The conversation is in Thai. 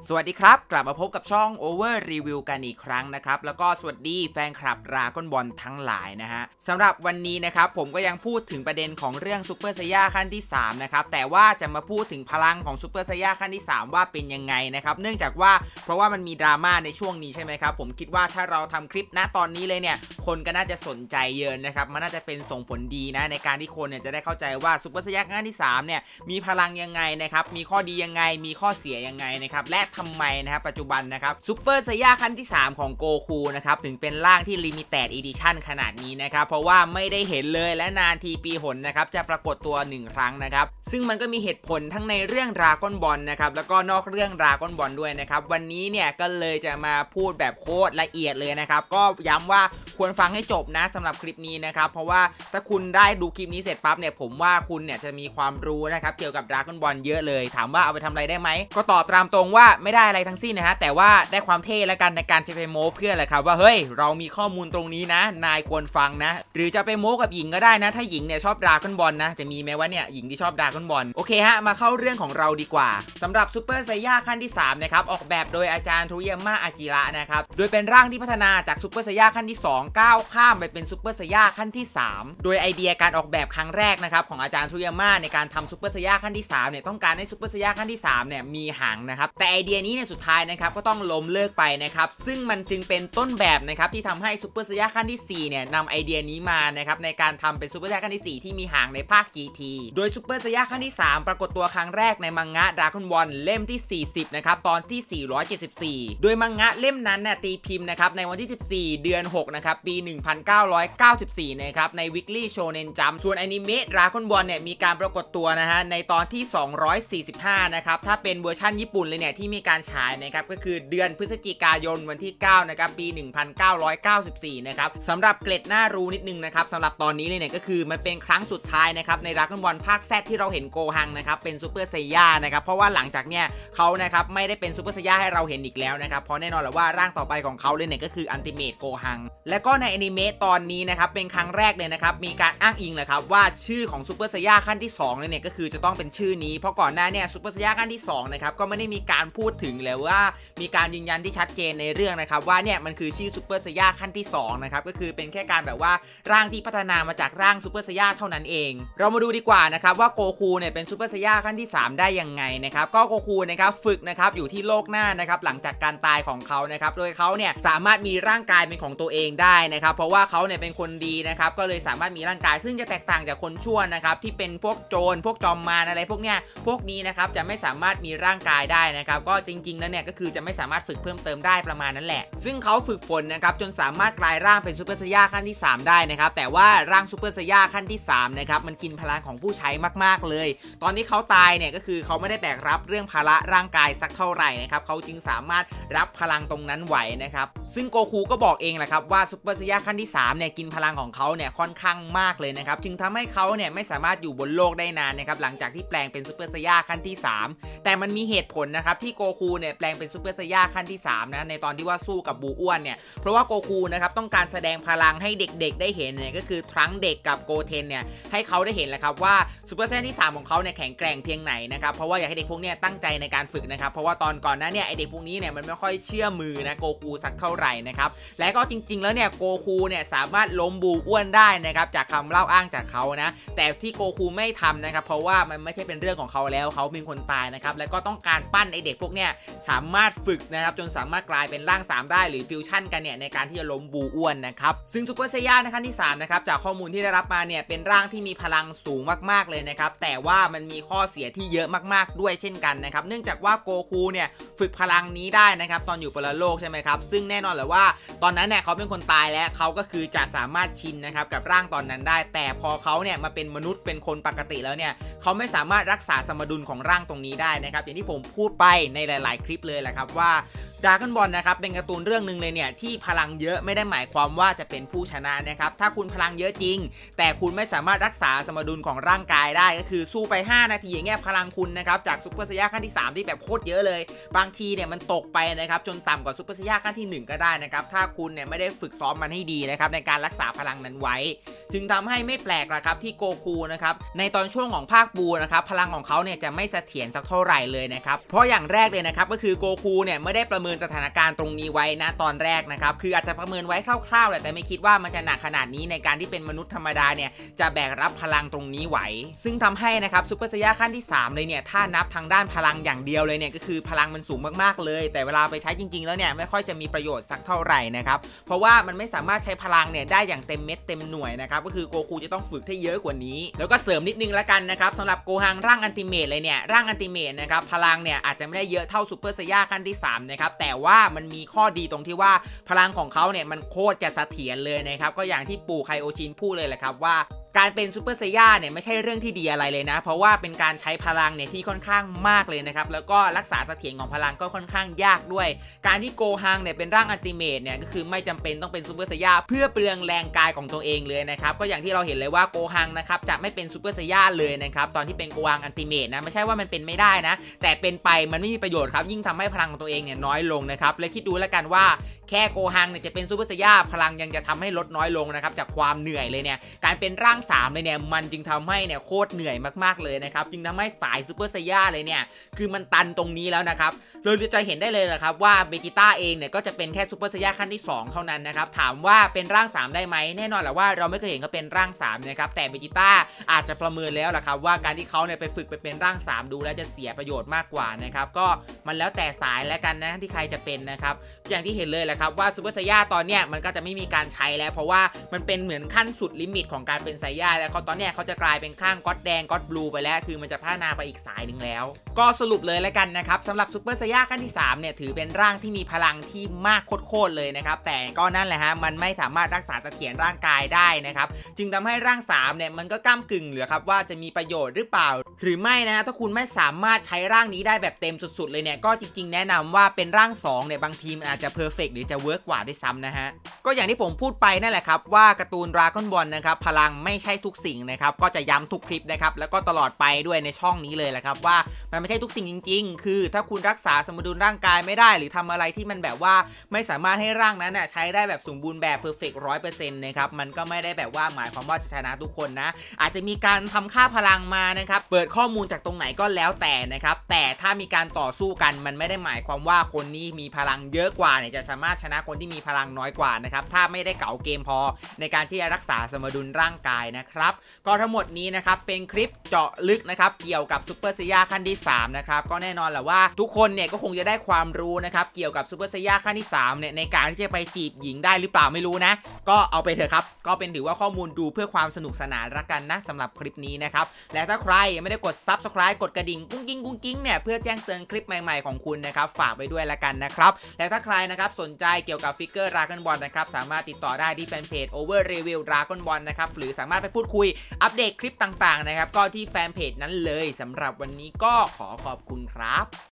สวัสดีครับกลับมาพบกับช่อง Over Review กันอีกครั้งนะครับแล้วก็สวัสดีแฟนคลับดราก้อนบอลทั้งหลายนะฮะสำหรับวันนี้นะครับผมก็ยังพูดถึงประเด็นของเรื่องซูเปอร์ไซย่าขั้นที่3นะครับแต่ว่าจะมาพูดถึงพลังของซูเปอร์ไซย่าขั้นที่3ว่าเป็นยังไงนะครับเนื่องจากว่าเพราะว่ามันมีดราม่าในช่วงนี้ใช่ไหมครับผมคิดว่าถ้าเราทำคลิปณตอนนี้เลยเนี่ยคนก็น่าจะสนใจเยอะนะครับมันน่าจะเป็นส่งผลดีนะในการที่คนเนี่ยจะได้เข้าใจว่าซูเปอร์ไซย่าขั้นที่3เนี่ยมีพลังยังไงนะครับมีข้อดียังไงมีข้อเสียยังไงนะครับและทำไมนะครับปัจจุบันนะครับซูเปอร์ไซย่าขั้นที่3ของโกคูนะครับถึงเป็นร่างที่ลิมิเต็ดอีดิชั่นขนาดนี้นะครับเพราะว่าไม่ได้เห็นเลยและนานทีปีหนนะครับจะปรากฏตัว1ครั้งนะครับซึ่งมันก็มีเหตุผลทั้งในเรื่องดราก้อนบอลนะครับแล้วก็นอกเรื่องดราก้อนบอลด้วยนะครับวันนี้เนี่ยก็เลยจะมาพูดแบบโคตรละเอียดเลยนะครับก็ย้ำว่าควรฟังให้จบนะสำหรับคลิปนี้นะครับเพราะว่าถ้าคุณได้ดูคลิปนี้เสร็จปั๊บเนี่ยผมว่าคุณเนี่ยจะมีความรู้นะครับเกี่ยวกับดราก้อนบอลเยอะเลยถามว่าเอาไปทำอะไรได้ไหมก็ตอบตามตรงว่าไม่ได้อะไรทั้งสิ้นนะฮะแต่ว่าได้ความเท่และกันในการจะไปโม้เพื่ออะไรครับว่าเฮ้ยเรามีข้อมูลตรงนี้นะนายควรฟังนะหรือจะไปโม้กับหญิงก็ได้นะถ้าหญิงเนี่ยชอบดราก้อนบอลนะจะมีไหมว่าเนี่ยหญิงที่ชอบดราก้อนบอลโอเคฮะมาเข้าเรื่องของเราดีกว่าสำหรับซูเปอร์ไซย่าขั้นที่3นะครับออกแบบโดยอาจารย์ทรุยาม่าอากิระนะครับโดยเป็นร่างที่พัฒนาจากซูเปอร์ไซย่าขั้นที่2ก้าวข้ามไปเป็นซูเปอร์ไซย่าขั้นที่3โดยไอเดียการออกแบบครั้งแรกนะครับของอาจารย์ทรุยาม่าในการทำซูเปอร์ไซย่าขั้นที่3เนี่ยต้องการให้ซูเปอร์ไซย่าขั้นที่3เนี่ยมีหางนะครับแต่ไอเดียนี้เนี่ยสุดท้ายนะครับก็ต้องล้มเลิกไปนะครับซึ่งมันจึงเป็นต้นแบบนะครับที่ทำให้ซูเปอร์ไซย่าขั้นที่4เนี่ยนำไอเดียนี้มานะครับในการทำเป็นซูเปอร์ไซย่าขั้นที่4ที่มีหางในภาค GT โดยซูเปอร์ไซย่าขั้นที่3ปรากฏตัวครั้งแรกในมังงะดราก้อนบอลเล่มที่40นะครับตอนที่474โดยมังงะเล่มนั้นเนี่ยตีพิมพ์นะครับในวันที่14เดือน6นะครับปี1994นะครับใน Weekly Shonen Jump ส่วนอนิเมะดราก้อนบอลเนี่ยมีการปรากฏตัวนะฮะในตอนที่245นะครับถ้าเป็นเวอร์ชันญี่ปุ่นเลยเนี่ยที่มีการฉายนะครับก็คือเดือนพฤศจิกายนวันที่9นะครับปี1994นะครับสำหรับเกร็ดน่ารู้นิดนึงนะครับสำหรับตอนนี้เลยเนี่ยก็คือมันเป็นครั้งสุดท้ายนะครับในดราก้อนบอลภาค Z ที่เราเห็นโกฮังนะครับเป็นซูเปอร์ไซย่านะครับเพราะว่าหลังจากเนี่ยเขานะครับไม่ได้เป็นซูเปอร์ไซย่าให้เราเห็นอีกแล้วนะครับเพราะแน่นอนแหละว่าร่างต่อไปของเขาเลยเนี่ยก็คืออัลติเมทโกฮังและก็ในอนิเมะตอนนี้นะครับเป็นครั้งแรกเลยนะครับมีการอ้างอิงเลยครับว่าชื่อของซูเปอร์ไซย่าขั้นที่2เนี่ยก็คือจะต้องเป็นชื่อนี้เพราะก่อนหน้าเนี่ยซูเปอร์ไซย่าขั้นที่2นะครับก็ไม่ได้มีการพูดถึงเลยว่ามีการยืนยันที่ชัดเจนในเรื่องนะครับว่าเนี่ยมันคือชื่อซูเปอร์ไซย่าขั้นที่2นะครับก็คือเป็นแค่การแบบว่าร่างที่พัฒนามาจากร่างซูเปอร์ไซย่าเท่านั้นเองเรามาดูดีกว่านะครับว่าโกคูเนี่ยเป็นซูเปอร์ไซย่าขั้นที่3ได้ยังไงนะครับก็โกคูนะครับฝึกนะครับอยู่ที่โลกหน้านะครับหลังจากการตายของเขานะครับโดยเขาเนี่ยสามารถมีร่างกายเป็นของตัวเองได้นะครับเพราะว่าเขาเนี่ยเป็นคนดีนะครับก็เลยสามารถมีร่างกายซึ่งจะแตกต่างจากคนชั่วนะครับที่เป็นพวกโจรพวกจอมมารอะไรพวกเนี้ยพวกนี้นะครับจะไม่สามารถมีร่างกายได้นะครับก็จริงๆแล้วเนี่ยก็คือจะไม่สามารถฝึกเพิ่มเติมได้ประมาณนั้นแหละซึ่งเขาฝึกฝนนะครับจนสามารถกลายร่างเป็นซูเปอร์ไซย่าขั้นที่3ได้นะครับแต่ว่าร่างซูเปอร์ไซย่าขั้นที่3นะครับมันกินพลังของผู้ใช้มากๆเลยตอนที่เขาตายเนี่ยก็คือเขาไม่ได้แบกรับเรื่องภาระร่างกายสักเท่าไหร่นะครับเขาจึงสามารถรับพลังตรงนั้นไหวนะครับซึ่งโกคูก็บอกเองแหละครับว่าซูเปอร์ไซย่าขั้นที่3เนี่ยกินพลังของเขาเนี่ยค่อนข้างมากเลยนะครับจึงทำให้เขาเนี่ยไม่สามารถอยู่บนโลกได้นานนะครับหลังจากที่แปลงเป็นซูเปอร์ไซย่าขั้นที่3แต่มันมีเหตุผลนะครับที่โกคูเนี่ยแปลงเป็นซูเปอร์ไซย่าขั้นที่3นะในตอนที่ว่าสู้กับบูอ้วนเนี่ยเพราะว่าโกคูนะครับต้องการแสดงพลังให้เด็กๆได้เห็นเนี่ยก็คือทั้งเด็กกับโกเทนเนี่ยให้เขาได้เห็นแหละครับว่าซูเปอร์ไซย่าที่3ของเขาเนี่ยแข็งแกร่งเพียงไหนนะครับเพราะว่าอยากให้เด็กพวกเนี้ยตั้งใจในการฝึกนะครับเพราะว่าตอนก่อนหน้าเนี่ยไอเด็กพวกนี้เนี่ยมันไม่ค่อยเชื่อมือนะโกคูสักเท่าไหร่นะครับและก็จริงๆแล้วเนี่ยโกคูเนี่ยสามารถล้มบูอ้วนได้นะครับจากคำเล่าอ้างจากเขานะแต่ที่โกคูไม่ทำนะครับเพราะว่ามันไม่ใช่เป็นเรื่องของเขาแล้วเขามีคนตายนะครับแล้วก็ต้องการปั้นไอเด็กพวกเนี้ยสามารถฝึกนะครับจนสามารถกลายเป็นร่าง3ได้หรือฟิวชั่นกันเนี่ยในการที่จะล้มบูอ้วนนะครับซึ่งซูเปอร์ไซย่าขั้นที่3นะครับจากข้อมูลที่ได้รับมาเนี่ยเป็นร่างที่มีพลังสูงมากๆเลยนะครับแต่ว่ามันมีข้อเสียที่เยอะมากๆด้วยเช่นกันนะครับเนื่องจากว่าโกคูเนี่ยฝึกพลังนี้ได้นะครับตอนอยู่ปรโลกใช่ไหมครับซึ่งแน่นอนเลยว่าตอนนั้นเนี่ยเขาเป็นคนตายแล้วเขาก็คือจะสามารถชินนะครับกับร่างตอนนั้นได้แต่พอเขาเนี่ยมาเป็นมนุษย์เป็นคนปกติแล้วเนี่ยเขาไม่สามารถรักษาสมดุลของร่างตรงนี้ได้นะครับอย่างที่ผมพูดไปในหลายๆคลิปเลยแหละครับว่า Dragon Ball นะครับเป็นการ์ตูนเรื่องนึงเลยเนี่ยที่พลังเยอะไม่ได้หมายความว่าจะเป็นผู้ชนะนะครับถ้าคุณพลังเยอะจริงแต่คุณไม่สามารถรักษาสมดุลของร่างกายได้ก็คือสู้ไป5นาทีอย่างเงี้ยพลังคุณนะครับจากซุปเปอร์ไซย่าขั้นที่3ที่แบบโคตรเยอะเลยบางทีเนี่ยมันตกไปนะครับจนต่ำกว่าซุปเปอร์ไซย่าขั้นที่1ก็ได้นะครับถ้าคุณเนี่ยไม่ได้ฝึกซ้อมมันให้ดีนะครับในการรักษาพลังนั้นไว้จึงทำให้ไม่แปลกละครับที่โกคูนะครับในตอนช่วงของภาคบูนะครับพลังของเขาเนี่ยจะไม่เสถียรสักเท่าไหร่เลยนะครับเพราะอย่างแรกเลยนะครับก็คือโกคูเนี่ยไม่ได้ประเมินสถานการณ์ตรงนี้ไว้นะตอนแรกนะครับคืออาจจะประเมินไว้คร่าวๆแหละแต่ไม่คิดว่ามันจะหนักขนาดนี้ในการที่เป็นมนุษย์ธรรมดาเนี่ยจะแบกรับพลังตรงนี้ไหวซึ่งทำให้นะครับซุปเปอร์ไซย่าขั้นที่3เลยเนี่ยถ้านับทางด้านพลังอย่างเดียวเลยเนี่ยก็คือพลังมันสูงมากๆเลยแต่เวลาไปใช้จริงๆแล้วเนี่ยไม่ค่อยจะมีประโยชน์สักเท่าไหร่นะครับเพราะว่ามันไม่สามารถใช้พลังเนี่ยได้อย่างเต็มเม็ดเต็มหน่วยนะครับก็คือโกคูจะต้องฝึกให้เยอะกว่านี้แล้วก็เสริมนิดนึงละกันนะครับสำหรับโกฮังร่างอัลติเมทเลยเนี่ยร่างอัลติเมทนะครับพลังเนี่ยอาจจะไม่ได้เยอะเท่าซุปเปอร์ไซย่าขั้นที่3นะครับแต่ว่ามันมีข้อดีตรงที่ว่าพลังของเขาเนี่ยมันโคตรจะเสถียรเลยนะครับก็อย่างที่ปู่ไคโอชินพูดเลยแหละครับว่าการเป็นซูเปอร์ไซย่าเนี่ยไม่ใช่เรื่องที่ดีอะไรเลยนะเพราะว่าเป็นการใช้พลังเนี่ยที่ค่อนข้างมากเลยนะครับแล้วก็รักษาเสถียรของพลังก็ค่อนข้างยากด้วยการที่โกฮังเนี่ยเป็นร่างอัลติเมทเนี่ยก็คือไม่จำเป็นต้องเป็นซูเปอร์ไซย่าเพื่อเปลืองแรงกายของตัวเองเลยนะครับก็อย่างที่เราเห็นเลยว่าโกฮังนะครับจะไม่เป็นซูเปอร์ไซย่าเลยนะครับตอนที่เป็นโกฮังอัลติเมทนะไม่ใช่ว่ามันเป็นไม่ได้นะแต่เป็นไปมันไม่มีประโยชน์ครับยิ่งทำให้พลังของตัวเองเนี่ยน้อยลงนะครับและคิดดูแล้วกันว่าแค่โกฮังเนี่ยจะเป็นซูเปอร์ไซย่าพลังยังจะทำให้ลดน้อยลงนะครับจากความเหนื่อยเลยเนี่ยการเป็นร่าง3เลยเนี่ยมันจึงทำให้เนี่ยโคตรเหนื่อยมากๆเลยนะครับจึงทำให้สายซูเปอร์ไซย่าเลยเนี่ยคือมันตันตรงนี้แล้วนะครับเราจะเห็นได้เลยนะครับว่าเบจิต้าเองเนี่ยก็จะเป็นแค่ซูเปอร์ไซย่าขั้นที่2เท่านั้นนะครับถามว่าเป็นร่าง3ได้ไหมแน่นอนแหละว่าเราไม่เคยเห็นเขาเป็นร่าง3นะครับแต่เบจิต้าอาจจะประเมินแล้วแหละครับว่าการที่เขาเนี่ยไปฝึกไปเป็นร่าง3ดูแล้วจะเสียประโยชน์มากกว่านะครับก็มันแล้วแต่สายแล้วกันนะที่ใครจะเป็นนะครับอย่างที่เห็นเลยแหละครับว่าซูเปอร์ไซย่าตอนเนี้ยมันก็จะไม่มีการใช้แล้วเพราะว่ามันเป็นเหมือนขั้นสุดลิมิตของการเป็นไซย่าแล้วตอนเนี้ยเขาจะกลายเป็นข้างก๊อตแดงก๊อตบลูไปแล้วคือมันจะพัฒนาไปอีกสายหนึ่งแล้วก็สรุปเลยแล้วกันนะครับสำหรับซูเปอร์ไซย่าขั้นที่3เนี่ยถือเป็นร่างที่มีพลังที่มากโคตรเลยนะครับแต่ก็นั่นแหละฮะมันไม่สามารถรักษาเสถียรร่างกายได้นะครับจึงทำให้ร่าง3เนี่ยมันก็ก้ำกึ่งเหลือครับว่าจะมีประโยชน์หรือเปล่าหรือไม่นะถ้าคุณไม่สามารถใช้ร่างนี้ได้แบบเต็มสุดๆเลยเนี่ยก็จริงๆแนะนำว่าเป็นร่าง2เนี่ยบางทีมันอาจจะเพอร์เฟกต์หรือจะเวิร์กกว่าด้วยซ้ำนะฮะก็อย่างที่ผมพูดไปนั่นแหละครับว่าการ์ตูน Dragon Ball นะครับพลังไม่ใช่ทุกสิ่งนะครับก็จะย้ำทุกคลิปนะครับแล้วก็ตลอดไปด้วยในช่องนี้เลยแหละครับว่ามันไม่ใช่ทุกสิ่งจริงๆคือถ้าคุณรักษาสมดุลร่างกายไม่ได้หรือทำอะไรที่มันแบบว่าไม่สามารถให้ร่างนั้นใช้ได้แบบสมบูรณ์แบบเพอร์เฟกต์100%นะครับมันก็ไม่ได้แบบว่าหมายความว่าจะชนะทุกคนนะอาจจะมีการทำค่าพลังมานะครับเปิดข้อมูลจากตรงไหนก็แล้วแต่นะครับแต่ถ้ามีการต่อสู้กันมันไม่ได้หมายความว่าคนนี้มีพลังเยอะกว่าเนี่ยจะสามารถชนะคนที่มีพลังน้อยกว่านะครับถ้าไม่ได้เก๋าเกมพอในการที่จะรักษาสมดุลร่างกายนะครับก็ทั้งหมดนี้นะครับเป็นคลิปเจาะลึกนะครับเกี่ยวกับซุปเปอร์ไซย่าขั้นที่3นะครับก็แน่นอนแหละว่าทุกคนเนี่ยก็คงจะได้ความรู้นะครับเกี่ยวกับซุปเปอร์ไซย่าขั้นที่3เนี่ยในการที่จะไปจีบหญิงได้หรือเปล่าไม่รู้นะก็เอาไปเถอะครับก็เป็นถือว่าข้อมูลดูเพื่อความสนุกสนานละกันนะสำหรับคลิปนี้นะครับและถ้าใครยังไม่ได้กด Subscribe กดกระดิ่งกุ้งกิ้งเนี่ยเพื่อแจ้งเตือนคลิปใหม่ๆของคุณนะครับฝากไปด้วยละกันนะครับและถ้าใครนะครับสนใจเกี่ยวกับฟิกเกอร์ Dragon Ball นะครับสามารถติดต่อได้ที่แฟนเพจ Over Review Dragon Ball นะครับหรือสามารถไปพูดคุยอัปเดตคลิปต่างๆนะครับก็ที่แฟนเพจนั้นเลยสำหรับวันนี้ก็ขอขอบคุณครับ